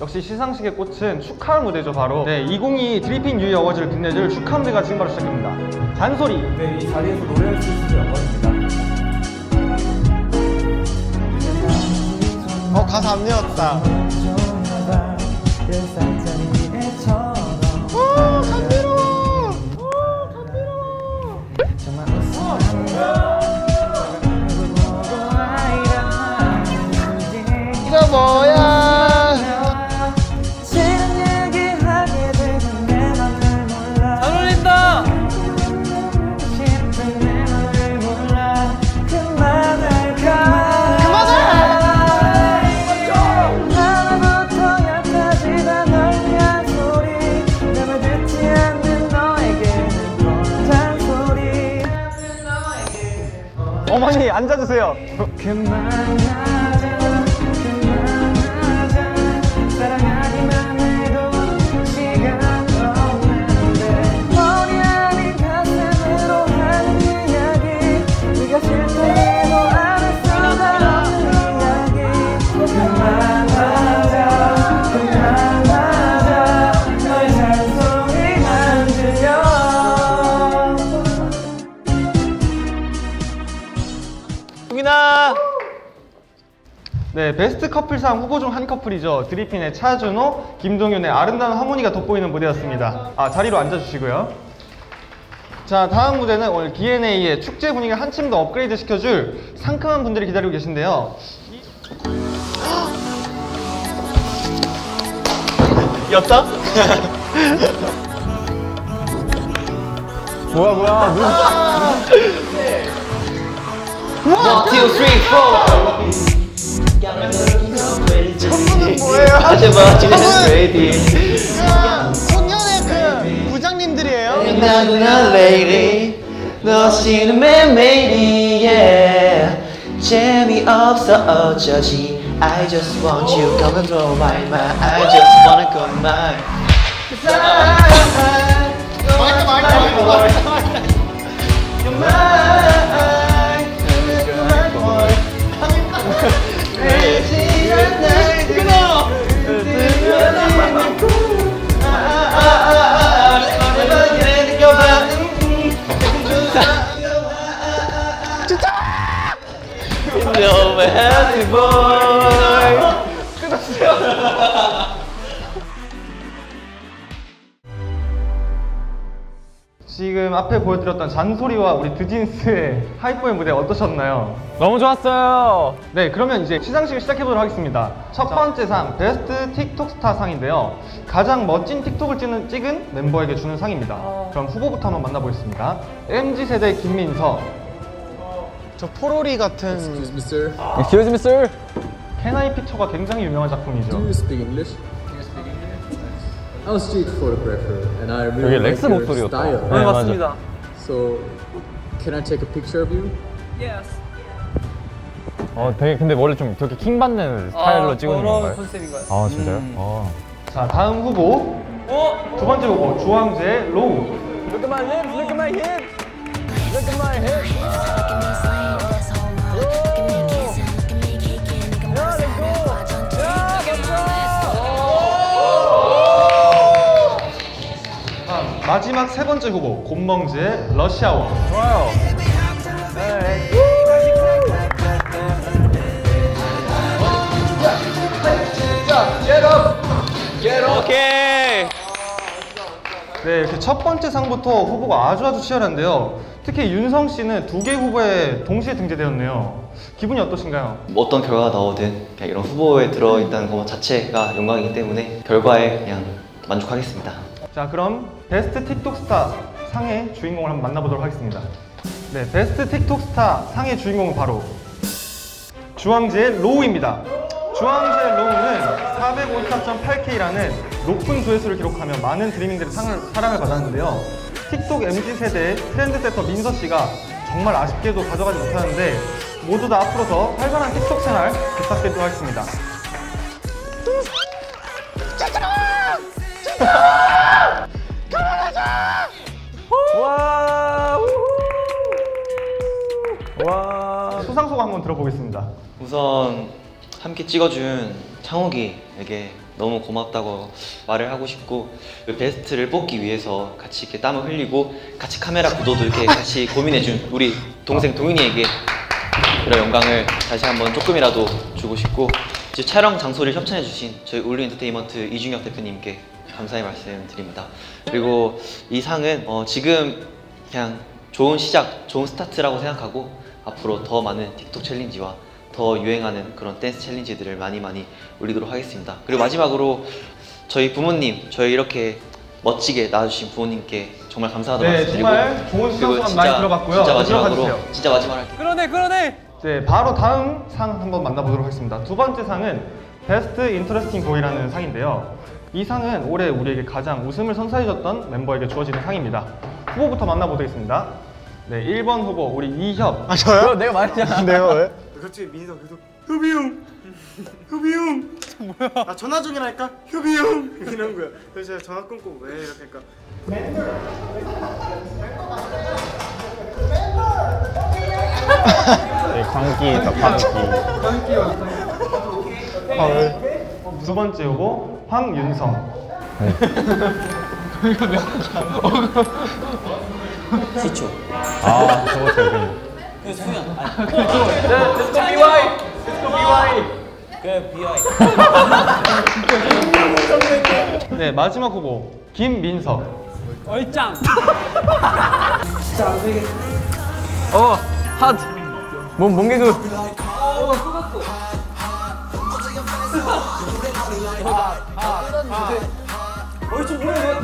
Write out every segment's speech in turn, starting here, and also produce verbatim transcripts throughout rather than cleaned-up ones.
역시 시상식의 꽃은 축하 무대죠. 바로 네, 이천이십이 드리핑 유이 어워즈를 빛내줄 축하 무대가 지금 바로 시작됩니다. 잔소리! 네, 이 자리에서 노래할 수 있어서 영광입니다. 어, 가사 안 외웠다. 오, 감미로워! 오, 감미로워! 이거 뭐야? 잘 어울린다! 어머니 앉아주세요. 네, 베스트 커플상 후보 중 한 커플이죠. 드리핀의 차준호, 김동윤의 아름다운 하모니가 돋보이는 무대였습니다. 아, 자리로 앉아주시고요. 자, 다음 무대는 오늘 디엔에이의 축제 분위기를 한층 더 업그레이드 시켜줄 상큼한 분들이 기다리고 계신데요. 였다? 뭐야 뭐야 눈... 원, 투, 쓰리, 포. 저분은 뭐예요? 하지마, 지금 레이디. 소년의 그 부장님들이에요? 나구나 레이디, 너시는 매일매일이 yeah. 재미없어 어쩌지 I just want you come and blow my mind I just wanna go mine 마이크 마이크 마이크 You're mine No happy boy. 지금 앞에 보여드렸던 잔소리와 우리 드진스의 하이포의 무대 어떠셨나요? 너무 좋았어요! 네, 그러면 이제 시상식을 시작해보도록 하겠습니다. 첫 번째 상, 베스트 틱톡 스타 상인데요. 가장 멋진 틱톡을 찍는, 찍은 멤버에게 주는 상입니다. 그럼 후보부터 한번 만나보겠습니다. 엠지 세대 김민서. 저 포로리 같은 Excuse me, sir. Excuse me, sir. 캐나이 픽처가 굉장히 유명한 작품이죠. Do you speak English? I'm a street photographer, and I 여기 really 렉스 like your 목소리였다. style. 네, 맞습니다. So, can I take a picture of you? 어, 되게 근데 원래 좀 그렇게 킹 받는 스타일로 찍은 건가요? 컨셉인가요? 아, 진짜요? 음. 아. 자, 다음 후보. 어? 두 번째 후보, 주황재 로우. Look at my hips, look at my hips, look at my hips. 마지막 세 번째 후보, 곤멍지의 러시아워. 좋아요. 오케이. 네, 이렇게 첫 번째 상부터 후보가 아주 아주 치열한데요. 특히 윤성 씨는 두 개 후보에 동시에 등재되었네요. 기분이 어떠신가요? 어떤 결과가 나오든 그냥 이런 후보에 들어있다는 것 자체가 영광이기 때문에 결과에 그냥 만족하겠습니다. 자, 그럼 베스트 틱톡 스타 상의 주인공을 한번 만나보도록 하겠습니다. 네, 베스트 틱톡 스타 상의 주인공은 바로 주황재의 로우입니다. 주황재의 로우는 사백오십사 점 팔 케이라는 높은 조회수를 기록하며 많은 드리밍들의 상을, 사랑을 받았는데요. 틱톡 엠지 세대의 트렌드세터 민서 씨가 정말 아쉽게도 가져가지 못하는데 모두 다 앞으로 더 활발한 틱톡 생활 부탁드리도록 하겠습니다. 와. 와. 수상 소감 한번 들어보겠습니다. 우선 함께 찍어준 창욱이에게 너무 고맙다고 말을 하고 싶고, 그 베스트를 뽑기 위해서 같이 이렇게 땀을 흘리고 같이 카메라 구도도 이렇게 같이 고민해준 우리 동생 동윤이에게 그런 영광을 다시 한번 조금이라도 주고 싶고, 이제 촬영 장소를 협찬해주신 저희 울리 엔터테인먼트 이중혁 대표님께 감사의 말씀 드립니다. 그리고 이 상은 어 지금 그냥 좋은 시작, 좋은 스타트라고 생각하고 앞으로 더 많은 틱톡 챌린지와 더 유행하는 그런 댄스 챌린지들을 많이 많이 올리도록 하겠습니다. 그리고 마지막으로 저희 부모님, 저희 이렇게 멋지게 낳아주신 부모님께 정말 감사하다고 네, 말씀드리고, 정말 좋은 그리고 수상 소감 많이 들어봤고요. 진짜 마지막으로 들어가주세요. 진짜 마지막으로 할게요. 끌어내 끌어내. 네, 바로 다음 상 한번 만나보도록 하겠습니다. 두 번째 상은 베스트 인터레스팅 보이라는 상인데요. 이 상은 올해 우리에게 가장 웃음을 선사해줬던 멤버에게 주어지는 상입니다. 후보부터 만나보겠습니다. 네, 일 번 후보 우리 이협. 아 저요? 그럼 내가 말했잖아. 내가 왜? 갑자기 민서 계속 효비 형! 효비 형! 뭐야? 나 전화 중이라니까? 효비 형! 이런 거야. 그래서 제가 전화 끊고 왜 이렇게 하니까 광기 더 광기. 두 번째 후보 황윤성. 시초. 아 저거 되게. 그 수연. 아니. 렛츠고 비와이. 렛츠고 비와이. 그 비와이. 네, 마지막 후보 김민석. 얼짱. 어, 핫. 몸 몸개그. 어, 쏟았어. 어이 좀 뭐야?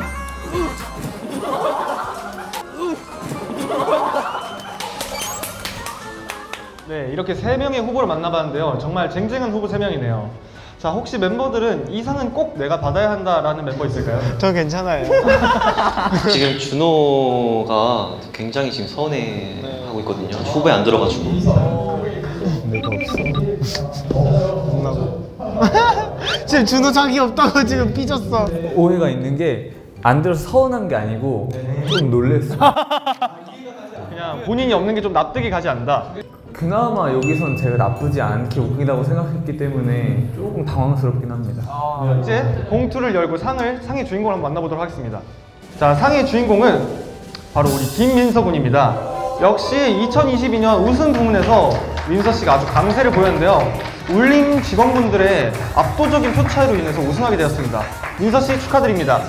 네, 이렇게 세 명의 후보를 만나봤는데요. 정말 쟁쟁한 후보 세 명이네요. 자, 혹시 멤버들은 이 상은 꼭 내가 받아야 한다라는 멤버 있을까요? 저 괜찮아요. 지금 준호가 굉장히 지금 서운해하고 있거든요. 후보에 안 들어가지고. 내가 없어. 혼나고. 지금 준호 자기 없다고 지금 삐졌어. 오해가 있는 게 안 들어서 서운한 게 아니고 좀 놀랬어. 그냥 본인이 없는 게 좀 납득이 가지 않는다. 그나마 여기선 제가 나쁘지 않게 웃기다고 생각했기 때문에 조금 당황스럽긴 합니다. 이제 봉투를 열고 상을, 상의 주인공을 한번 만나보도록 하겠습니다. 자, 상의 주인공은 바로 우리 김민서 군입니다. 역시 이천이십이 년 우승 부문에서 민서 씨가 아주 강세를 보였는데요. 울림 직원분들의 압도적인 표 차이로 인해서 우승하게 되었습니다. 민서 씨 축하드립니다.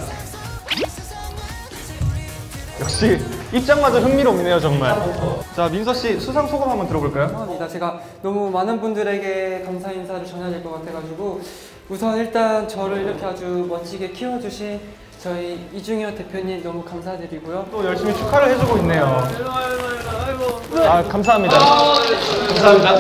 역시 입장마저 흥미롭네요, 정말. 자, 민서 씨 수상 소감 한번 들어볼까요? 감사합니다. 제가 너무 많은 분들에게 감사 인사를 전해야 될 것 같아가지고 우선 일단 저를 이렇게 아주 멋지게 키워주신 저희 이중혁 대표님 너무 감사드리고요. 또 열심히 축하를 해주고 있네요. 아, 감사합니다. 감사합니다.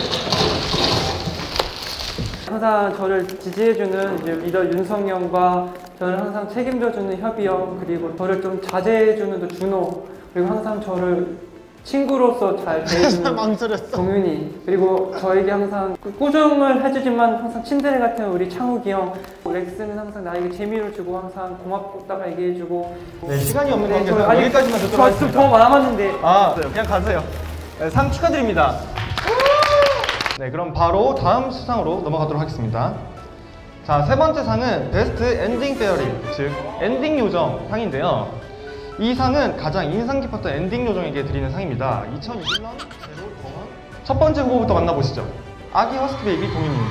항상 저를 지지해주는 이제 리더 윤성이 형과 저를 항상 책임져주는 협이 형, 그리고 저를 좀 자제해주는 또 준호, 그리고 항상 저를 친구로서 잘 대해주는 망설였어. 동윤이, 그리고 저에게 항상 그 꾸중을 해주지만 항상 친데레 같은 우리 창욱이 형, 렉스는 항상 나에게 재미를 주고 항상 고맙다고 얘기해주고. 네, 시간이 없는 네, 관계에서 저는 아직 여기까지만 듣도록 저 하겠습니다. 더 남았는데. 아, 그냥 가세요. 네, 상 축하드립니다. 네, 그럼 바로 다음 수상으로 넘어가도록 하겠습니다. 자, 세 번째 상은 베스트 엔딩 페어리, 즉 엔딩 요정 상인데요. 이 상은 가장 인상 깊었던 엔딩 요정에게 드리는 상입니다. 이천이십 년 제로 공원. 첫 번째 후보부터 만나보시죠. 아기 허스키 베이비 동윤님.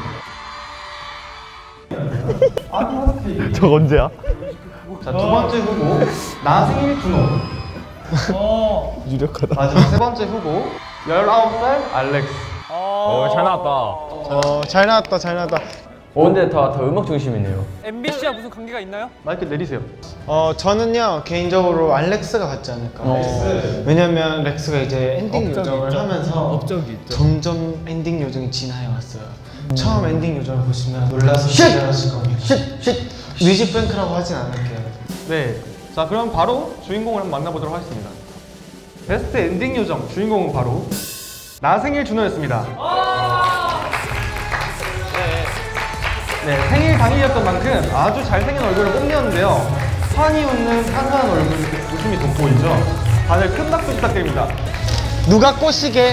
아기 허스키 베이비. 저 언제야? 자, 두 번째 후보 나생일 준호. 유력하다. 마지막 세 번째 후보 열아홉 살 알렉스. 어, 잘 나왔다. 어, 잘 나왔다, 잘 나왔다. 어, 근데 다, 다 음악 중심이네요. 엠비씨와 무슨 관계가 있나요? 마이크 내리세요. 어, 저는요 개인적으로 알렉스가 같지 않을까. 왜냐면 렉스가 이제 엔딩 요정을 하면서 점점 엔딩 요정이 진화해 왔어요. 처음 엔딩 요정을 보시면 놀라서 기절하실 겁니다. 뮤직뱅크라고 하진 않을게요. 네. 자, 그럼 바로 주인공을 한번 만나보도록 하겠습니다. 베스트 엔딩 요정 주인공은 바로 나생일 준호였습니다. 네, 생일 당일이었던 만큼 아주 잘생긴 얼굴을 뽐내었는데요. 환히 웃는 상상한 얼굴, 웃음이 돋보이죠. 다들 큰 박수 부탁드립니다. 누가 꼬시게?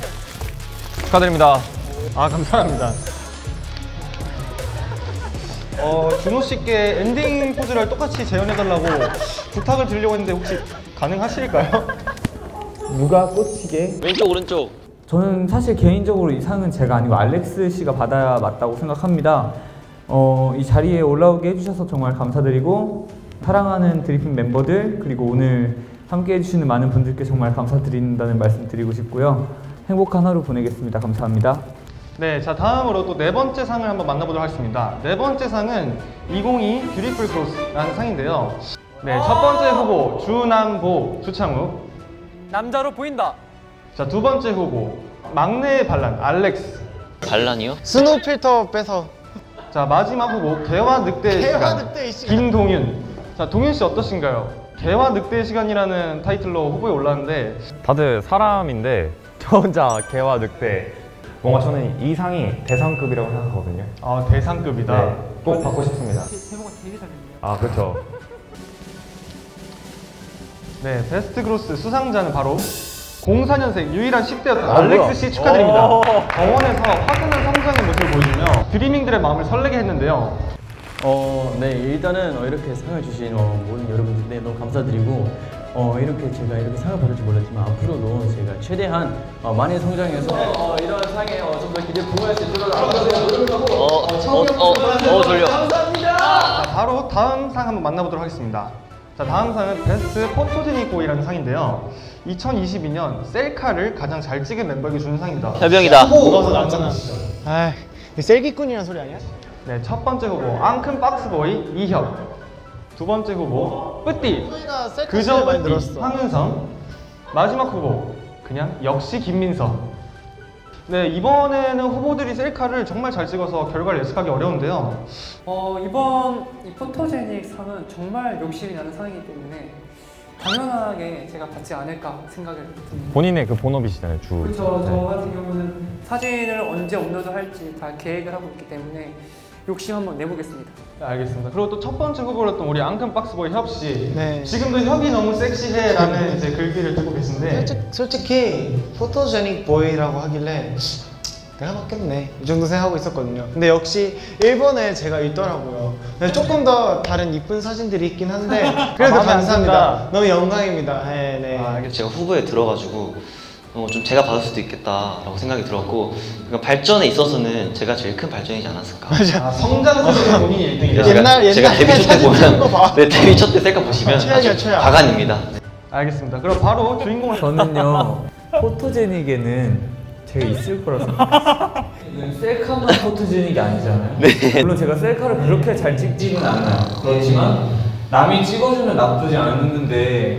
축하드립니다. 아, 감사합니다. 어, 준호 씨께 엔딩 포즈를 똑같이 재현해달라고 부탁을 드리려고 했는데 혹시 가능하실까요? 누가 꽂히게? 왼쪽 오른쪽. 저는 사실 개인적으로 이 상은 제가 아니고 알렉스 씨가 받아야 맞다고 생각합니다. 어, 이 자리에 올라오게 해주셔서 정말 감사드리고 사랑하는 드리핀 멤버들 그리고 오늘 함께 해주시는 많은 분들께 정말 감사드린다는 말씀 드리고 싶고요. 행복한 하루 보내겠습니다. 감사합니다. 네, 자 다음으로 또 네 번째 상을 한번 만나보도록 하겠습니다. 네 번째 상은 이천이십이 뷰티풀 크로스라는 상인데요. 네, 첫 번째 후보 주남보, 주창욱. 남자로 보인다. 자, 두 번째 후보 막내의 반란 알렉스. 반란이요? 스노우 필터 빼서. 자, 마지막 후보 개화 늑대의 개화 시간 늑대의 시간. 김동윤. 자, 동윤 씨 어떠신가요? 개화 늑대의 시간이라는 타이틀로 후보에 올랐는데 다들 사람인데 저 혼자 개와 늑대. 뭔가 저는 이 상이 대상급이라고 생각하거든요. 아, 대상급이다. 네, 꼭 받고 싶습니다. 제목은 되게 잘했네요. 아, 그렇죠. 네, 베스트 그로스 수상자는 바로 공사 년생 유일한 십 대였던 알렉스 씨 축하드립니다. 병원에서 화끈한 성장의 모습을 보여주며 드리밍들의 마음을 설레게 했는데요. 어, 네, 일단은 어, 이렇게 상을 주신 어, 모든 여러분들 네, 너무 감사드리고 어, 이렇게 제가 이렇게 상을 받을 줄 몰랐지만 앞으로도 제가 최대한 어, 많이 성장해서 어, 이런 상에 어, 좀 더 기대 부응할 수 있도록 노력하고 어, 어, 어, 어, 어, 졸려. 자, 바로 다음 상 한번 만나보도록 하겠습니다. 자, 다음 상은 베스트 포토제닉 보이라는 상인데요. 이천이십이 년 셀카를 가장 잘 찍은 멤버에게 주는 상입니다. 협영이다. 뭐가 더 낫잖아. 아, 셀기꾼이란 소리 아니야? 네, 첫 번째 후보 앙큰 박스보이 이협. 두 번째 후보 뿌띠 소희가 셀카 그저 많이 뿌띠 늘었어. 황은성. 마지막 후보 그냥 역시 김민서. 네, 이번에는 후보들이 셀카를 정말 잘 찍어서 결과를 예측하기 어려운데요. 어, 이번 이 포토제닉 상은 정말 욕심이 나는 상이기 때문에 당연하게 제가 받지 않을까 생각을 듭니다. 본인의 그 본업이시잖아요, 주. 그렇죠. 저 네. 같은 경우는 사진을 언제 업로드 할지 다 계획을 하고 있기 때문에 욕심 한번 내보겠습니다. 네, 알겠습니다. 그리고 또 첫 번째 후보였던 우리 앙큰 박스보이 협씨. 네. 지금도 협이 너무 섹시해라는 이제 글귀를 두고 계신데. 솔직, 솔직히 포토제닉 보이라고 하길래 내가 맞겠네 이 정도 생각하고 있었거든요. 근데 역시 일본에 제가 있더라고요. 근데 조금 더 다른 이쁜 사진들이 있긴 한데 그래도 아, 마음에 안 감사합니다. 든다. 너무 영광입니다. 네, 네. 아, 알겠습니다. 제가 후보에 들어가지고 어, 좀 제가 받을 수도 있겠다라고 생각이 들었고 그러니까 발전에 있어서는 제가 제일 큰 발전이지 않았을까. 아, 성장세에 본인이 일 등이다. 제가, 옛날- 제가 옛날 데뷔 첫 때 사진 찍은 거 보면 봐. 네, 데뷔 첫 때 셀카 보시면 최악이야, 아주 최악. 바간입니다. 알겠습니다. 그럼 바로 주인공을 저는요 포토제닉에는 제가 있을 거라 생각했어요. 셀카만 포토제닉이 아니잖아요. 네. 물론 제가 셀카를 그렇게 잘 찍지는 않아요. 그렇지만 남이 찍어주면 나쁘지 않는데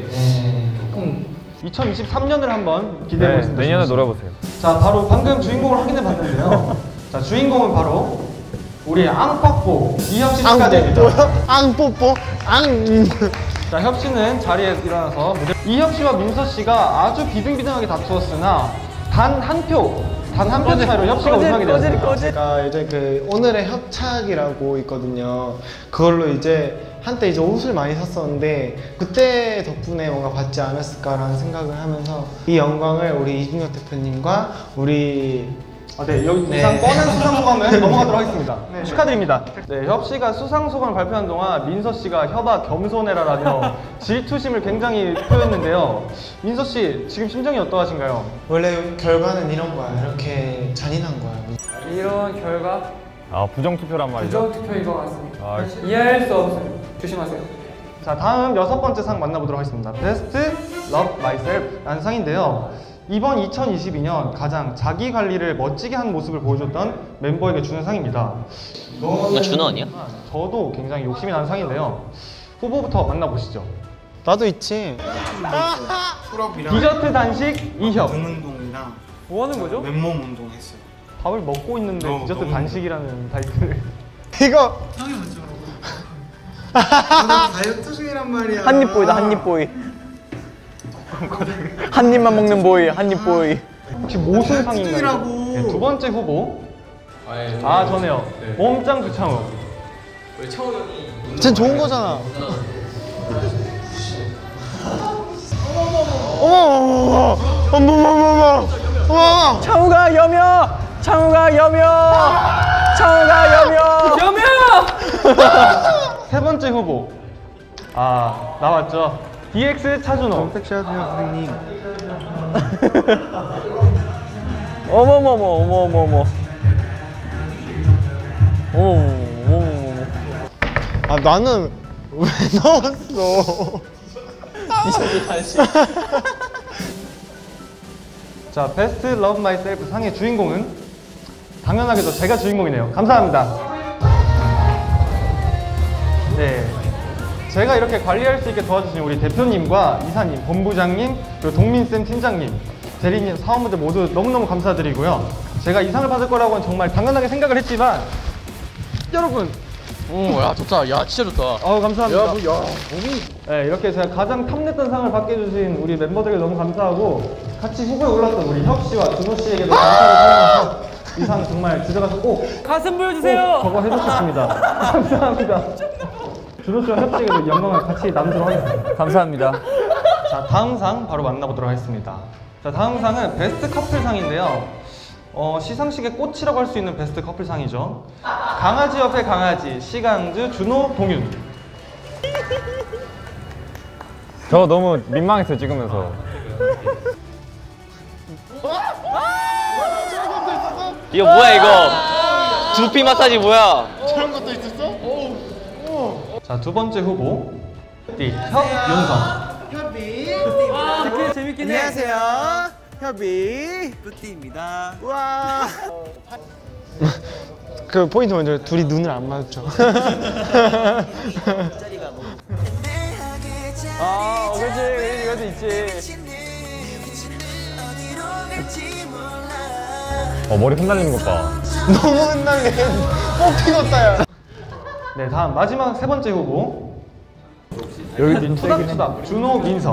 조금 이천이십삼 년을 한번 기대해 네, 보겠습니다. 내년에 노려보세요. 자, 바로 방금 주인공을 확인해 봤는데요. 자, 주인공은 바로 우리 앙빡보 이협씨 축하드립니다. 앙뽀뽀요? 앙뽀뽀? 앙. 자, 협씨는 자리에 일어나서 무대 이협씨와 민서씨가 아주 비등비등하게 다투었으나 단 한 표, 단 한 표 차이로 협씨가 우승하게 되었습니다. 제가 이제 그 오늘의 협착이라고 있거든요. 그걸로 이제 한때 이제 옷을 많이 샀었는데 그때 덕분에 뭔가 받지 않았을까라는 생각을 하면서 이 영광을 우리 이준혁 대표님과 우리 아, 네, 여기 네. 이상 뻔한 수상 소감은 넘어가도록 하겠습니다. 축하드립니다. 네, 협 씨가 수상 소감을 발표한 동안 민서 씨가 협아 겸손해라라며 질투심을 굉장히 표했는데요. 민서 씨, 지금 심정이 어떠하신가요? 원래 결과는 이런 거야. 이렇게 잔인한 거야. 이런 결과 아, 부정투표란 말이죠. 부정 투표인 것 같습니다. 아, 이해할 수 없어요. 조심하세요. 자, 다음 여섯 번째 상 만나보도록 하겠습니다. 베스트 Love Myself라는 상인데요. 이번 이천이십이 년 가장 자기 관리를 멋지게 한 모습을 보여줬던 멤버에게 주는 상입니다. 이거 준호 아니야? 저도 굉장히 욕심이 나는 상인데요. 후보부터 만나보시죠. 나도 있지. 풀업이랑 디저트 단식 이협. 등 운동이랑 뭐 하는 거죠? 맨몸 운동 했어요. 밥을 먹고 있는데 너무, 디저트 너무 단식이라는 타이틀을. 이거 형이 먼저 하라고. 나 다이어트 중이란 말이야. 한입 보이다, 한입 보이. 한 입만 먹는 보이, 한입 보이. 혹시 무슨 상인가요? 중이라고. 네, 두 번째 후보. 아, 저네요. 몸짱 주창욱. 쟨 좋은 거잖아. 어머, 어머, 어머, 어머, 어머. 창우가 여며! 창우가 여며! 청가 여명. 여명. 세 번째 후보. 아, 나왔죠. 디엑스 차준호. 섹시하세요 선생님. 어머머머 어머머머. 어머머머. 아 나는 왜 넣었어? 티셔츠 다시. 자, 베스트 러브 마이 셀프 상의 주인공은 당연하게도 제가 주인공이네요. 감사합니다. 네, 제가 이렇게 관리할 수 있게 도와주신 우리 대표님과 이사님, 본부장님, 그리고 동민쌤 팀장님, 대리님, 사원분들 모두 너무너무 감사드리고요. 제가 이 상을 받을 거라고는 정말 당연하게 생각을 했지만 여러분! 오, 야 좋다. 야 진짜 좋다. 어우, 감사합니다. 야, 뭐, 야, 몸이. 네, 이렇게 제가 가장 탐냈던 상을 받게 해주신 우리 멤버들에게 너무 감사하고 같이 후보에 올랐던 우리 협 씨와 준호 씨에게도 감사를 표현해서 이 상 정말 주제가서 꼭 가슴 보여주세요. 저거 해줬습니다. 감사합니다. 준호 씨와 협 씨에게도 영광을 같이 나누도록 하겠습니다. 감사합니다. 자, 다음 상 바로 만나보도록 하겠습니다. 자, 다음 상은 베스트 커플 상인데요. 어, 시상식의 꽃이라고 할 수 있는 베스트 커플 상이죠. 강아지 옆에 강아지, 시강즈, 준호, 동윤. 저 너무 민망했어요 찍으면서. 이거 뭐야 이거? 두피 마사지 뭐야? 저런 것도 있었어? 자, 두 번째 후보. 띠, 협, 윤성. 협이. 되게 재밌긴 해. 안녕하세요. 협이. 뿌띠입니다. 와. 그 포인트 먼저 둘이 눈을 안 마주쳐. 아, 어, 그렇지. 이것도 있지. 어 머리 흩날리는 것 봐. 너무 흔나게 뽑히겠다 야. 네, 다음 마지막 세 번째 후보. 여기도 투닥투닥, 준호, 민서.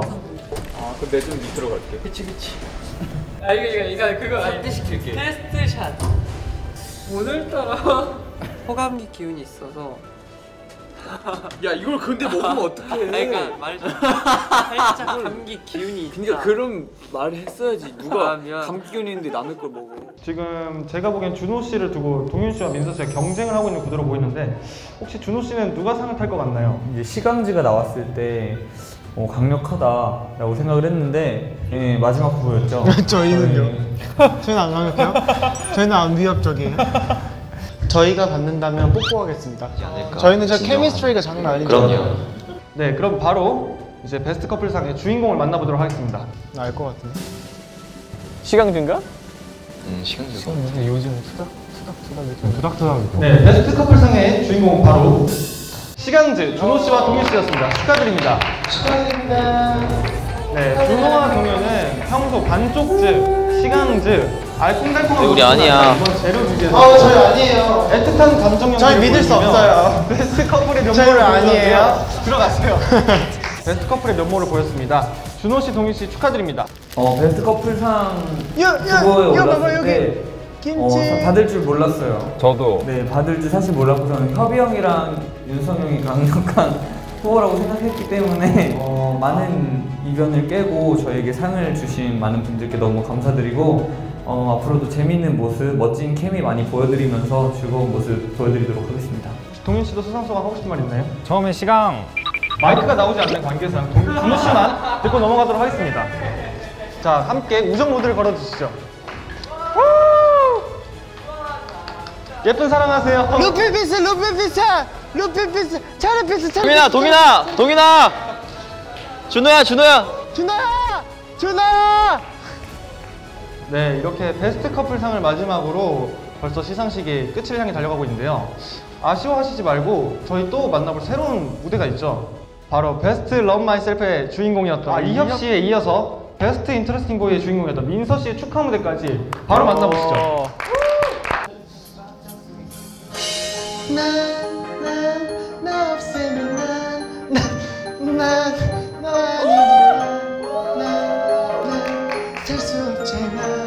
아 이거 이거 이거 그거 확대시킬게. 테스트 샷. 오늘따라 호감기 기운이 있어서. 야, 이걸 근데 먹으면 어떡해? 그러니까 말 살짝 감기 기운이 있다. 그러니까 그런 말을 했어야지. 누가 아, 미안. 감기 기운이 있는데 남의 걸 먹어. 지금 제가 보기엔 준호 씨를 두고 동윤 씨와 민서 씨가 경쟁을 하고 있는 구도로 보이는데 혹시 준호 씨는 누가 상을 탈 것 같나요? 이제 시강즈가 나왔을 때 어, 강력하다라고 생각을 했는데 예, 마지막 후보였죠. 저희는요? 저희는 안 강력해요? 저희는 안 위협적이에요? 저희가 받는다면 뽀뽀하겠습니다. 저희는 저 케미스트리가 장난 아니죠. 그럼요. 네, 그럼 바로 이제 베스트 커플 상의 주인공을 만나보도록 하겠습니다. 알 것 같은데. 시강준가? 음 시간 좀. 근데 요즘 투닥 투닥 투닥 이렇게. 투닥투닥. 네, 베스트 커플 상의 주인공은 바로 시강즈, 준호 씨와 동윤 씨였습니다. 축하드립니다. 축하드립니다. 네, 준호와 동윤은 평소 반쪽즈, 시강즈, 알콩달콩한 우리 아니야. 이번 재료 주제에서 어 저희 아니에요. 애틋한 감정 저희 믿을 수 없어요. 베스트 커플의 저희 면모를 아니에요. 보여주세요. 들어가세요. 베스트 커플의 면모를 보였습니다. 준호 씨, 동윤 씨 축하드립니다. 어, 베스트 커플상 야, 야, 후보에 야, 봐봐, 올랐을 여기. 때 김치. 어, 받을 줄 몰랐어요. 저도. 네, 받을 줄 사실 몰랐고 저는 협이 형이랑 윤성 형이 강력한 후보라고 생각했기 때문에 어, 많은 이변을 깨고 저에게 상을 주신 많은 분들께 너무 감사드리고 어, 앞으로도 재밌는 모습, 멋진 케미 많이 보여드리면서 즐거운 모습 보여드리도록 하겠습니다. 동윤 씨도 수상소감 하고 싶은 말 있나요? 처음에 시강. 마이크가 나오지 않는 관계상 동- 준호 씨만 듣고 넘어가도록 하겠습니다. 자, 함께 우정 모드를 걸어주시죠. 예쁜 사랑하세요. 루피피스 루피피스 루피피스 차르피스 차르피스. 도민아 도민아 도민아. 준호야 준호야. 준호야 준호야. 네, 이렇게 베스트 커플 상을 마지막으로 벌써 시상식이 끝을 향해 달려가고 있는데요. 아쉬워하시지 말고 저희 또 만나볼 새로운 무대가 있죠. 바로 베스트 러브 마이 셀프의 주인공이었던 아, 이협 이협? 씨에 이어서 베스트 인터레스팅 보이의 주인공이었던 민서 씨의 축하 무대까지 바로 만나보시죠. 난난너 없으면 난난너 아니면 난난살 수 없잖아.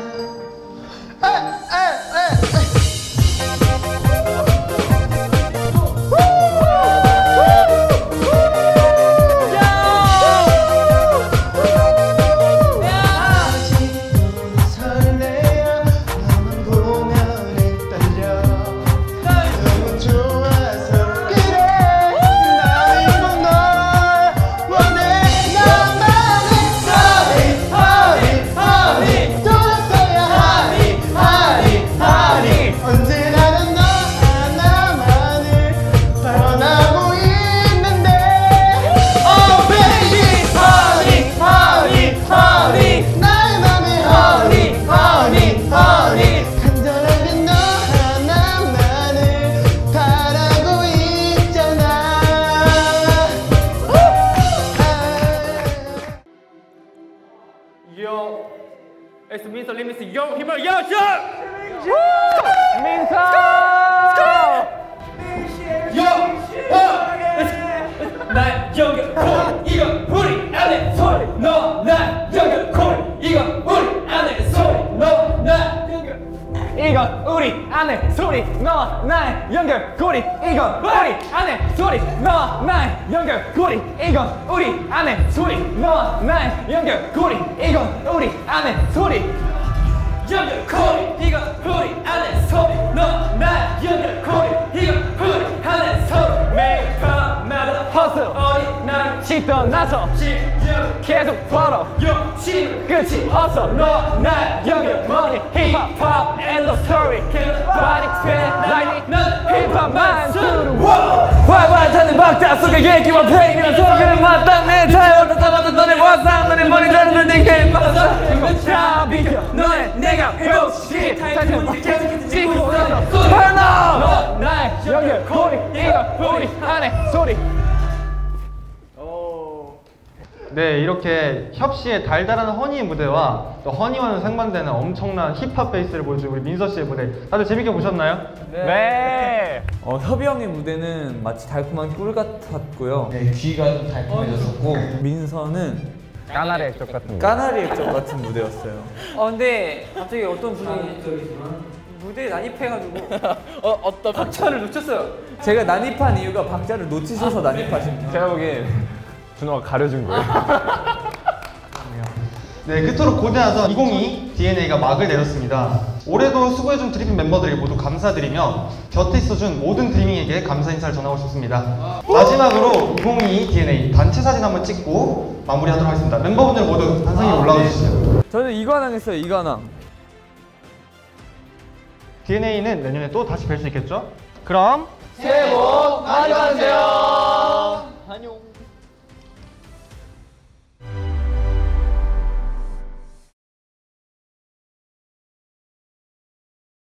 설레어 너만 보면 떨려. Yo, it's Minso Limits. Yo, 힘을 yo, yo. 민서! 난 연결 코리 이거 우리 안에 소리 너난 연결 코리 이거 우리 안에 소리 너난 연결 이건 우리 안에 소리 너와 나의 연결고리 이건 우리 안에 소리 너와 나의 연결고리 이건 우리 안에 소리 너와 나의 연결고리 이건 우리 안에 소리 연결 코리 이거 우리 안에 소리 너난 연결 코리 이거 우리 안에 소리 매일 밤마다 허슬 어디 난 씻던 나서 집중 계속 벌어 욕심 끝이 없어 너나 연결 money hip hop and the story body spin like hip hop man 활발 타는 박자 속에 얘기와 페이면 속에는 맞다 내 자유 따라봤던 너네 와상 너네 머리 자르는 내게 다 비켜 너네 내가 해보시기 다시 계속 지고 있어 Turn up 너 나의 연결 고리 이거 우리 안에 소리 네, 이렇게 협씨의 달달한 허니의 무대와 또 허니와는 상반되는 엄청난 힙합 베이스를 보여준 우리 민서 씨의 무대 다들 재밌게 보셨나요? 네. 어, 협이 형의 무대는 마치 달콤한 꿀 같았고요. 네, 귀가 좀 달콤해졌었고 민서는 까나리 액젓 같은 까나리 액젓 같은 무대였어요. 어 근데 갑자기 어떤 분이 무대에 난입해가지고 어, 어떤 박자를 놓쳤어요. 제가 난입한 이유가 박자를 놓치셔서 난입하신 거예요. 제가 보기엔 준호가 가려준 거예요. 네, 그토록 고대하던 이천이십이 디엔에이가 막을 내렸습니다. 올해도 수고해준 드리핀 멤버들에게 모두 감사드리며 곁에 있어준 모든 드리밍에게 감사 인사를 전하고 싶습니다. 마지막으로 이천이십이 디엔에이 단체 사진 한번 찍고 마무리하도록 하겠습니다. 멤버분들 모두 단상에 올라와 주시죠. 저는 이관왕 했어요, 이관왕. 디엔에이는 내년에 또 다시 뵐 수 있겠죠? 그럼 새해 복 많이 받으세요. 안녕.